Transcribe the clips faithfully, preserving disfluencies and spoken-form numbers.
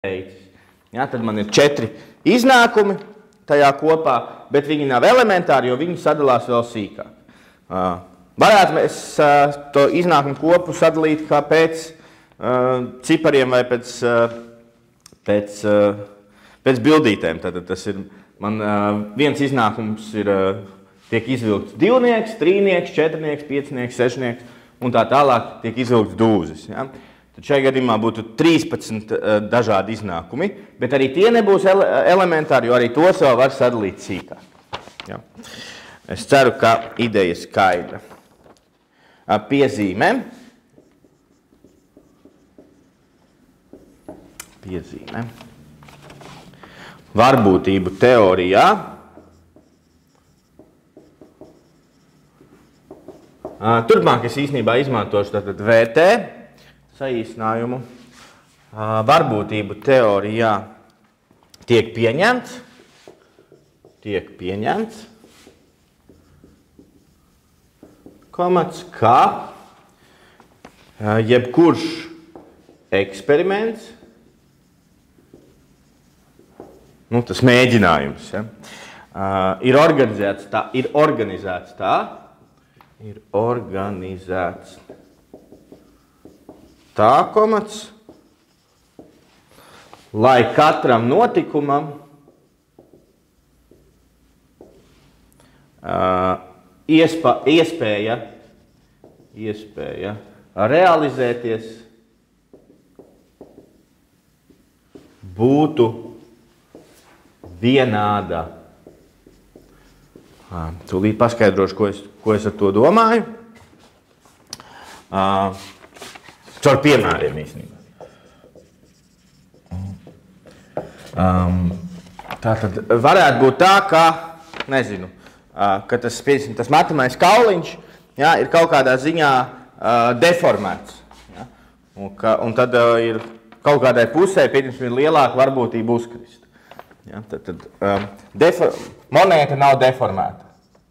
Ja, tad man ir četri iznākumi tajā kopā, bet viņi nav elementāri, jo viņi sadalās vēl sīkāk. Uh, varētu mēs uh, to iznākumu kopu sadalīt kā pēc uh, cipariem vai pēc, uh, pēc, uh, pēc bildītēm. Tad tas ir, man uh, viens iznākums ir, uh, tiek izvilkts divnieks, trīnieks, četrnieks, piecnieks, sešnieks un tā tālāk tiek izvilkts dūzis. Ja? Tad šajā gadījumā būtu trīspadsmit uh, dažādi iznākumi, bet arī tie nebūs ele elementāri, jo arī tos vēl var sadalīt sīkāk. Ja. Es ceru, ka ideja skaidra. Uh, piezīmē. Piezīmē. Varbūtību teorijā. Uh, turpmāk es īstenībā izmantošu tātad V T. Saīsinājumu. Varbūtību teorijā tiek pieņemts, tiek pieņemts, komats, ka jebkurš eksperiments, nu, tas mēģinājums, ja, ir organizēts tā, ir organizēts tā, ir organizēts tā komats, lai katram notikumam uh, iespa, iespēja, iespēja realizēties būtu vienāda. Uh, tūlīt paskaidrošu, ko es, ko es ar to domāju. Uh, Caur piemēriem īstenībā. Um, tā tad varētu būt tā, ka, nezinu, uh, ka tas, tas matamais kauliņš, ja, ir kaut kādā ziņā uh, deformēts. Ja, un, ka, un tad uh, ir kaut kādai pusē, pieņemsim, ir lielāka varbūtība uzkrist. Ja, tad, tad, um, defor monēta nav deformēta.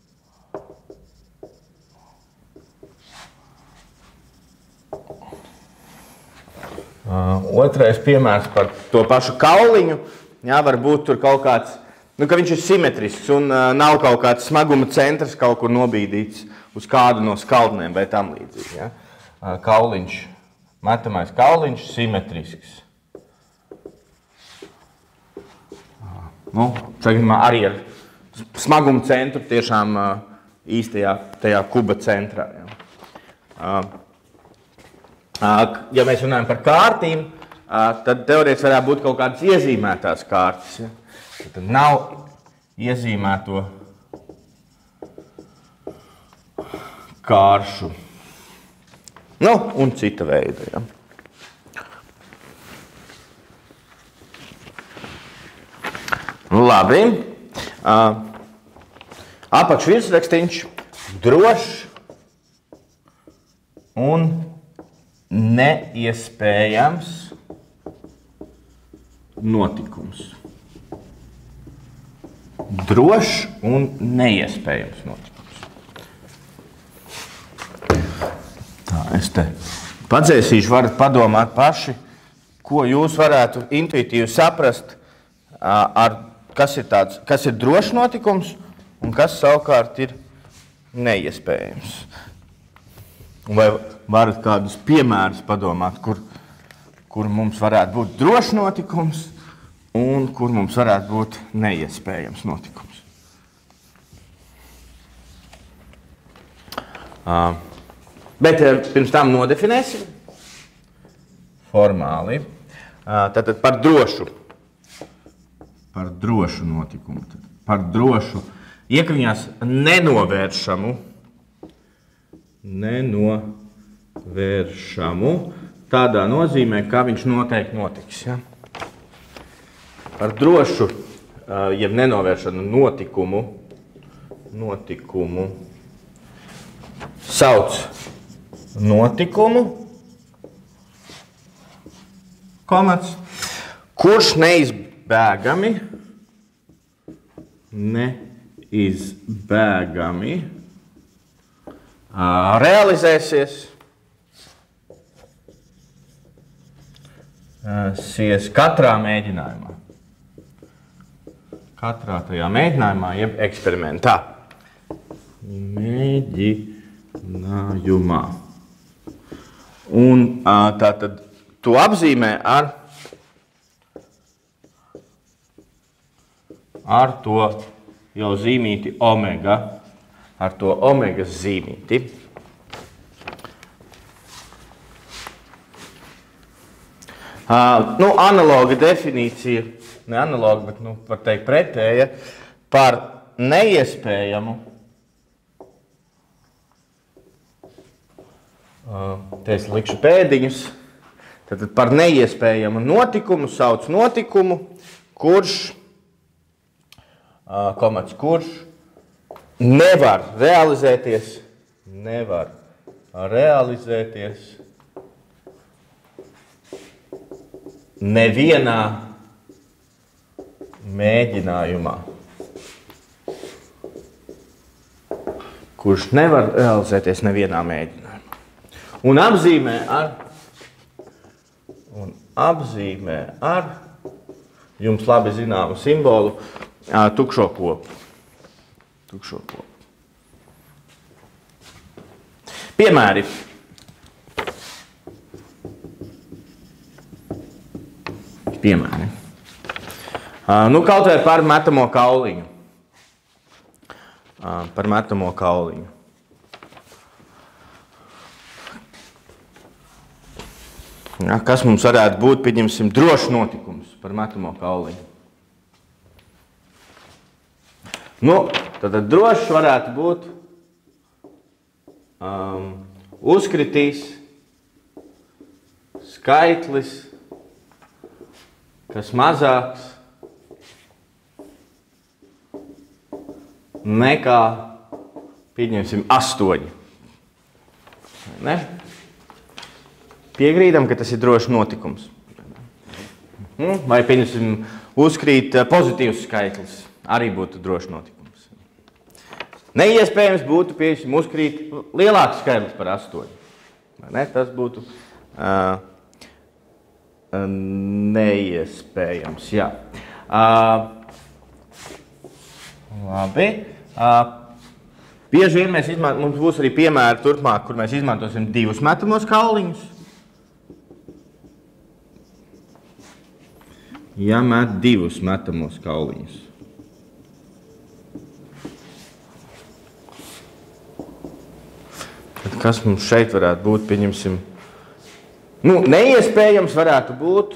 Uh, otrais piemērs par to pašu kauliņu, jā, varbūt tur kaut kāds, nu, ka viņš ir simetrisks un uh, nav kaut kāds smaguma centrs kaut kur nobīdīts uz kādu no skaldnēm vai tam līdzīgi. Ja? Uh, kauliņš, metamais kauliņš, simetrisks. Uh, nu, tagad arī ar smaguma centru tiešām uh, īstajā tajā kuba centrā. Ja? Uh, Ja mēs runājam par kārtīm, tad teorētiski varētu būt kaut kādas iezīmētās kārtas. Ja? Tad nav iezīmēto kāršu. Nu, un cita veida. Ja? Labi. Apakšvirsrakstīns drošs un neiespējams notikums. Drošs un neiespējams notikums. Tā, es te padzēsīšu, varat padomāt paši, ko jūs varētu intuitīvi saprast, ar, kas ir tāds, kas ir drošs notikums un kas savukārt ir neiespējams. Vai varat kādus piemērus padomāt, kur, kur mums varētu būt drošs notikums un kur mums varētu būt neiespējams notikums. Uh, bet pirms tam nodefinēsim formāli. Uh, tātad par drošu. Par drošu notikumu. Tad par drošu iekļņās nenovēršamu nenovēršamu tādā nozīmē, ka viņš noteikti notiks. Ja? Par drošu, jeb nenovēršanu notikumu, notikumu sauc notikumu, komats, kurš neizbēgami, neizbēgami realizēsies katrā mēģinājumā. Katrā tajā mēģinājumā, jeb eksperimentā. Mēģinājumā. Un tātad tu apzīmē ar, ar to jau zīmīti omega, ar to omegas zīmīti. Uh, nu, analoga definīcija, ne analoga, bet, nu, var teikt pretēja, par neiespējamu, uh, te es likšu pēdiņus, tad par neiespējamu notikumu sauc notikumu, kurš, uh, komats, kurš nevar realizēties, nevar realizēties nevienā mēģinājumā, kurš nevar realizēties nevienā mēģinājumā. Un apzīmē ar, un apzīmē ar jums labi zināmu simbolu tukšo kopu. Tukšo kopu. Piemēri. Piemēri. Uh, nu, kaut vai par metamo kauliņu. Uh, par metamo kauliņu. Ja, kas mums varētu būt, pieņemsim, drošs notikums par metamo kauliņu? Nu, tad drošs varētu būt um, uzkritīs skaitlis, kas mazāks nekā, pieņemsim, astoņi. Ne? Piekrītam, ka tas ir drošs notikums. Vai, pieņemsim, uzkrīt pozitīvs skaitlis, arī būtu drošs notikums. Neiespējams būtu, pieņemsim, uzkrīt lielāks skaitlis par astoņi. Ne? Tas būtu uh, neiespējams, jā. Uh, labi. Uh, bieži vien mēs izmantojam, mums būs arī piemēri turpmāk, kur mēs izmantosim divus metamos kauliņus. Ja met divus metamos kauliņus. Tad kas mums šeit varētu būt, pieņemsim, nu, neiespējams varētu būt,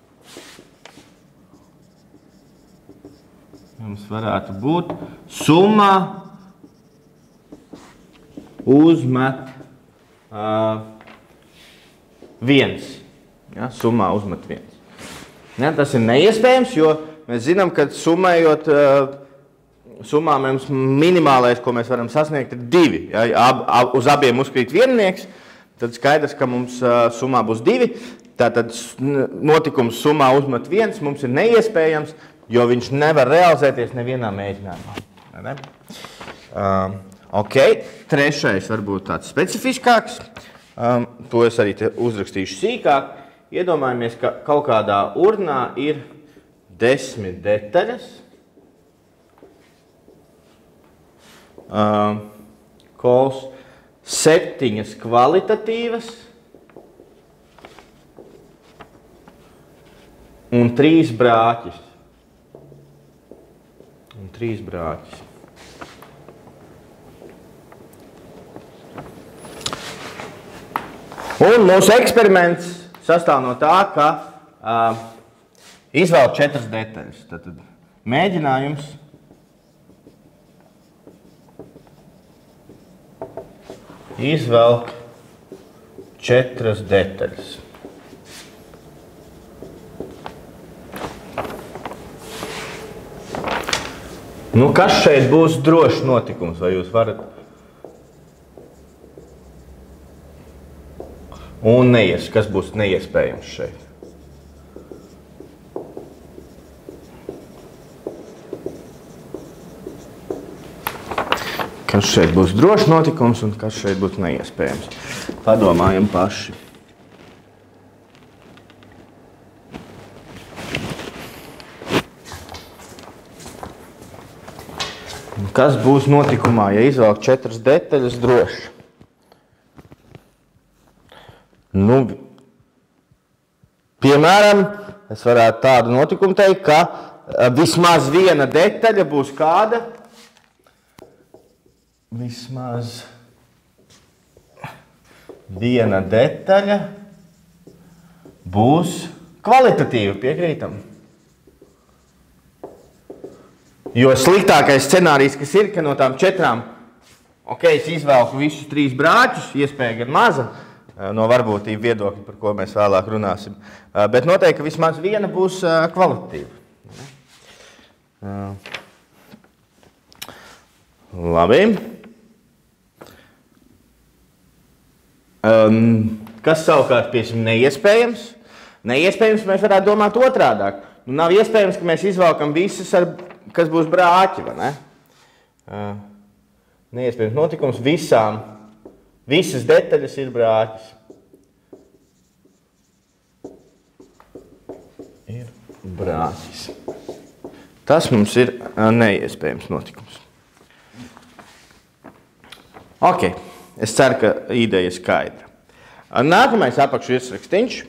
mums varētu būt summa uzmet uh, viens. Ja, summā uzmet viens. Ja, tas ir neiespējams, jo mēs zinām, ka summējot, uh, summā mums minimālais, ko mēs varam sasniegt, ir divi. Ja, ab, ab, uz abiem uzkrīt viennieks. Tad skaidrs, ka mums uh, summā būs divi, tātad notikums summā uzmet viens, mums ir neiespējams, jo viņš nevar realizēties nevienā mēģinājumā. Ne? Uh, ok, trešais varbūt tāds specifiskāks, um, to es arī te uzrakstīšu sīkāk. Iedomājamies, ka kaut kādā urnā ir desmit detaļas, uh, kols, septiņas kvalitatīvas un trīs brāķis. Un trīs brāķis. Un mūsu eksperiments sastāv no tā, ka uh, izvēl četras detaļas. Tātad mēģinājums izvelk četras detaļas. Nu, kas šeit būs drošs notikums? Vai jūs varat? Un neies, kas būs neiespējams šeit? Kas šeit būs drošs notikums un kas šeit būs neiespējams. Padomājam paši. Kas būs notikumā, ja izvelk četras detaļas droši? Nu, piemēram, es varētu tādu notikumu teikt, ka vismaz viena detaļa būs kāda? Vismaz viena detaļa būs kvalitatīva, piekrītam. Jo sliktākais scenārijs, kas ir, ka no tām četrām, ok, es izvelku visus trīs brāķus, iespēja gan maza, no varbūtību viedokļa, par ko mēs vēlāk runāsim. Bet noteikti, ka vismaz viena būs kvalitatīva. Labi. Um, kas savukārt, piemēram, neiespējams? Neiespējams mēs varētu domāt otrādāk. Nu, nav iespējams, ka mēs izvelkam visas, ar, kas būs brāķi, vai ne? Uh, neiespējams notikums visām, visas detaļas ir brāķis. Ir brāķis. Tas mums ir uh, neiespējams notikums. Ok, es ceru, ka ideja ir skaidra. Nākamais apakšu virsrakstiņš.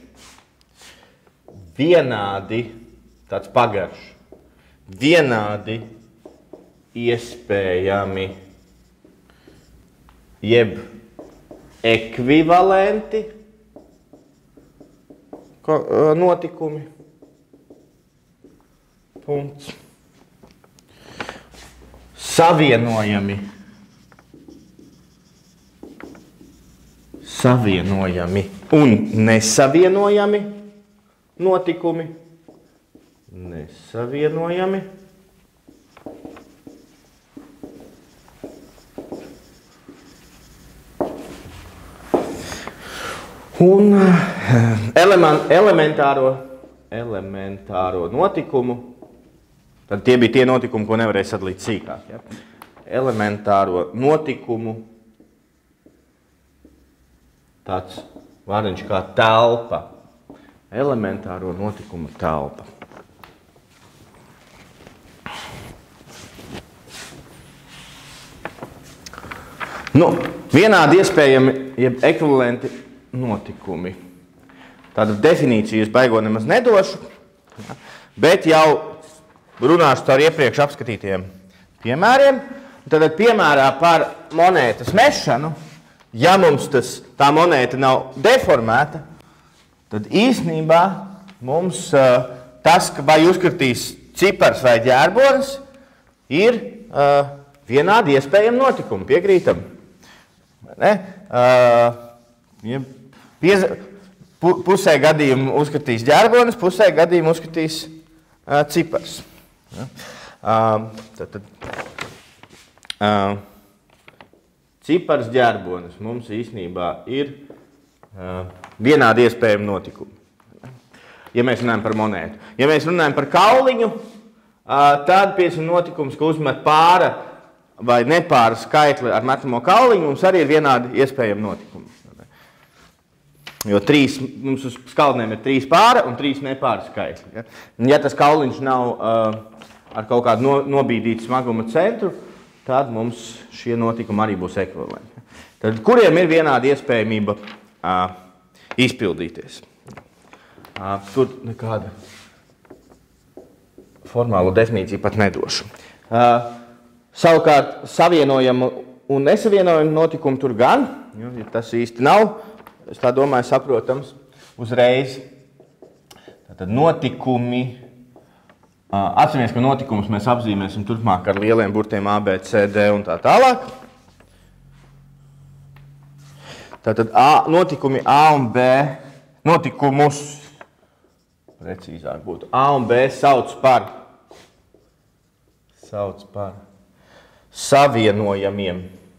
Vienādi, tāds pagaršs, vienādi iespējami, jeb ekvivalenti notikumi. Punkts. Savienojami. Savienojami un nesavienojami notikumi. Nesavienojami. Un elementāro, elementāro notikumu, tad tie bija tie notikumi, ko nevarēja sadalīt sīkāk. Ja? Elementāro notikumu, tāds vārdiņš kā telpa. Elementāro notikumu telpa. Nu, vienādi iespējami, jeb ekvivalenti notikumi. Tādu definīciju es baigo nemaz nedošu, bet jau runāšu ar iepriekš apskatītiem piemēriem. Tad piemērā par monētas mešanu, ja mums tas, tā monēta nav deformēta, tad īsnībā mums uh, tas, ka vai uzkritīs cipars vai ģērbonis, ir uh, vienādi iespējami notikumi, piekrītam. Ne? Uh, ja piez, pu, pusē gadījumu uzskatīs ģērbonis, pusē gadījumu uzskatīs uh, cipars. Ja? Uh, tad, tad, uh, cipars ģērbonis mums īstenībā ir uh, vienādi iespējami notikumi. Ja mēs runājam par monētu. Ja mēs runājam par kauliņu, uh, tad pieciem notikums, ka uzmet pāra vai nepāra skaitli ar metamo kauliņu, mums arī ir vienādi iespējami notikumi. Jo trīs, mums uz skaldnēm ir trīs pāra un trīs nepāra skaitli. Ja, ja tas kauliņš nav uh, ar kaut kādu no, nobīdītu smaguma centru, tad mums šie notikumi arī būs ekvivalenti. Tad kuriem ir vienāda iespējamība uh, izpildīties? Uh, tur nekāda formālu definīciju pat nedošu. Uh, Savukārt, savienojamu un nesavienojamu notikumu tur gan, jo tas īsti nav, es tā domāju, saprotams, uzreiz. Tātad notikumi, atceramies, ka notikumus mēs apzīmēsim turpmāk ar lieliem burtiem A, B, C, D un tā tālāk. Tātad A, notikumi A un B, notikumus, precīzāk būtu, A un B sauc par, sauc par savienojamiem.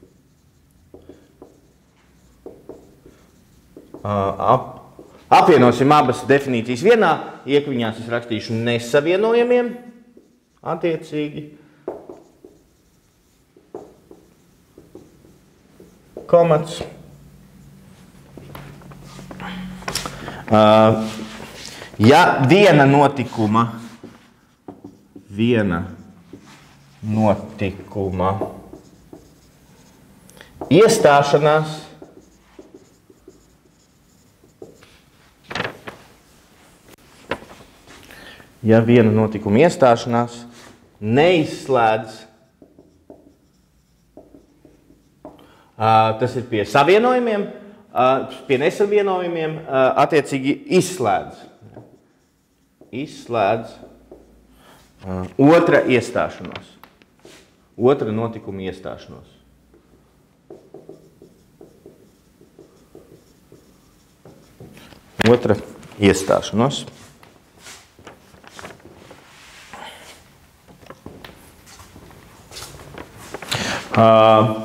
Ap, apvienosim abas definīcijas vienā, iekviņās es rakstīšu nesavienojamiem, attiecīgi. Komats. Ja viena notikuma, viena notikuma iestāšanās ja viena notikuma iestāšanās neizslēdz, tas ir pie savienojumiem, pie nesavienojumiem, attiecīgi izslēdz. Izslēdz otra iestāšanos. Otra notikuma iestāšanos. Otra iestāšanos. Uh,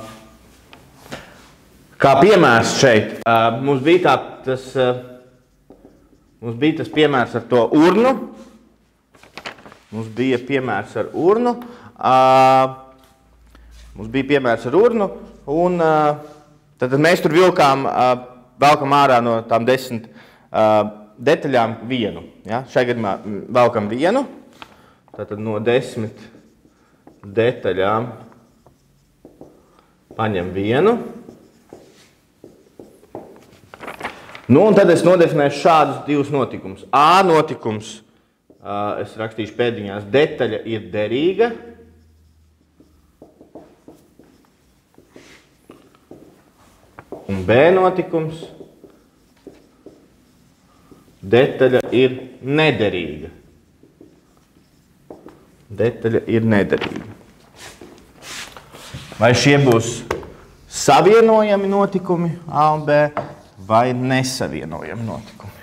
kā piemērs šeit, uh, mums bija tā, tas, uh, mums bija tas piemērs ar to urnu. Mums bija piemērs ar urnu. Uh, mums bija piemērs ar urnu, un uh, tad mēs tur vilkām, uh, velkam ārā no tām desmit uh, detaļām vienu. Ja? Šai gadījumā velkam vienu, tātad no desmit detaļām paņem vienu. Nu, un tad es nodefinēšu šādus divus notikumus. A notikums, es rakstīšu pēdiņās, detaļa ir derīga. Un B notikums, detaļa ir nederīga. Detaļa ir nederīga. Vai šie būs savienojami notikumi A un B vai nesavienojami notikumi?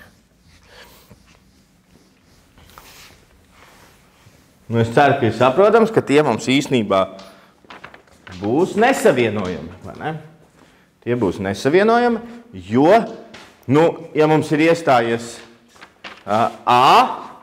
Nu, es ceru, ka ir saprotams, ka tie mums īstenībā būs nesavienojami, vai ne? Tie būs nesavienojami, jo, nu, ja mums ir iestājies A